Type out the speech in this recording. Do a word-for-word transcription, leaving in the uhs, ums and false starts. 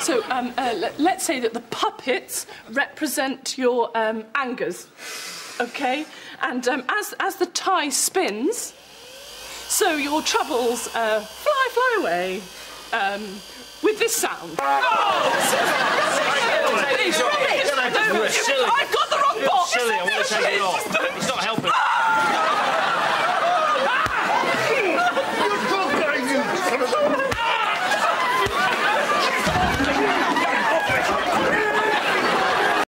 So, um, uh, let's say that the puppets represent your um, angers, OK? And um, as, as the tie spins, so your troubles uh, fly, fly away um, with this sound. Oh! Silly. I've got the wrong box! Silly, I want to take it off.